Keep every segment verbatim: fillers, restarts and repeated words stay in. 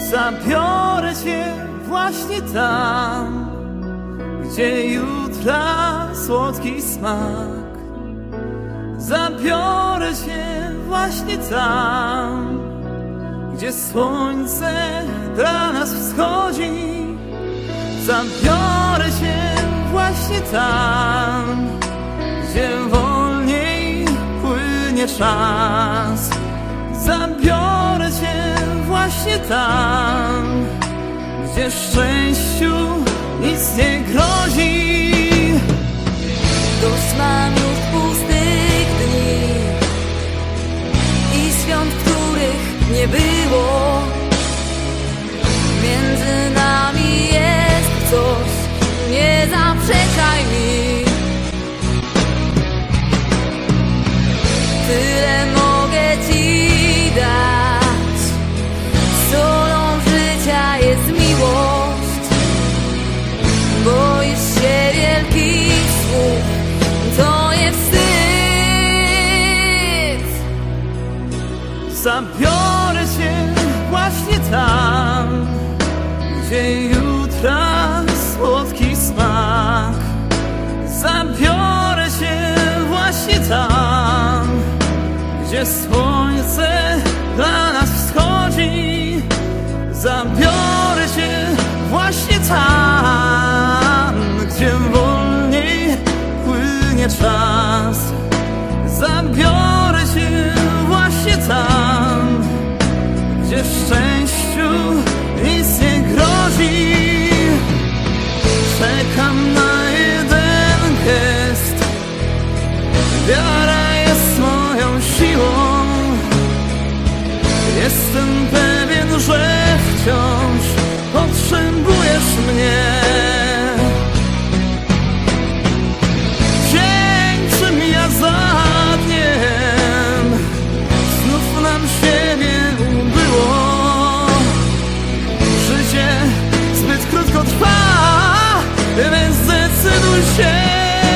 Zabiorę cię właśnie tam, gdzie jutra słodki smak. Zabiorę cię właśnie tam, gdzie słońce dla nas wschodzi. Zabiorę cię właśnie tam, gdzie wolniej płynie czas. Zabiorę cię właśnie tam, gdzie szczęściu nic nie grozi. Dość mam już pustych dni i świąt, których nie było. Między nami jest coś, nie zaprzeczaj mi. Tyle mogę ci dać, solą życia jest miłość. Boisz się wielkich słów, to nie wstyd. Zabiorę cię właśnie tam, gdzie jutra słodki smak. Zabiorę cię właśnie tam, gdzie słońce dla nas wschodzi. Zabiorę cię właśnie tam, gdzie wolniej płynie czas. Zabiorę cię właśnie tam, gdzie szczęściu nic nie grozi. Czekam na jeden gest, wiara jest moją siłą. Jestem pewien, że wciąż potrzebujesz mnie. Dzień czy mija za dniem, znów nam siebie ubyło. Życie zbyt krótko trwa, więc zdecyduj się.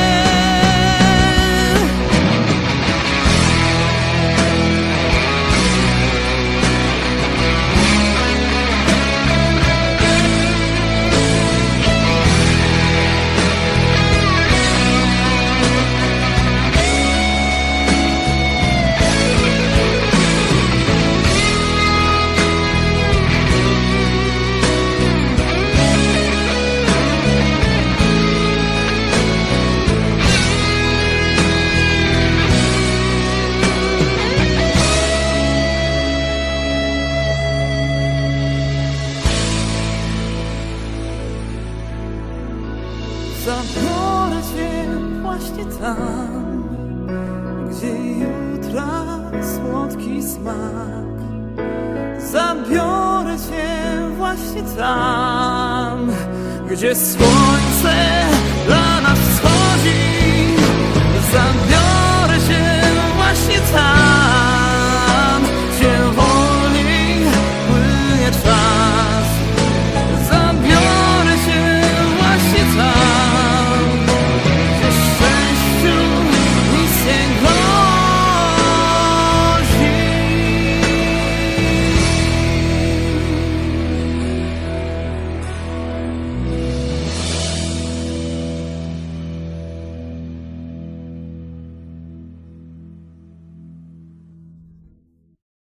Zabiorę cię właśnie tam, gdzie jutra słodki smak. Zabiorę cię właśnie tam, gdzie słońce dla nas wschodzi. Zabiorę cię właśnie tam.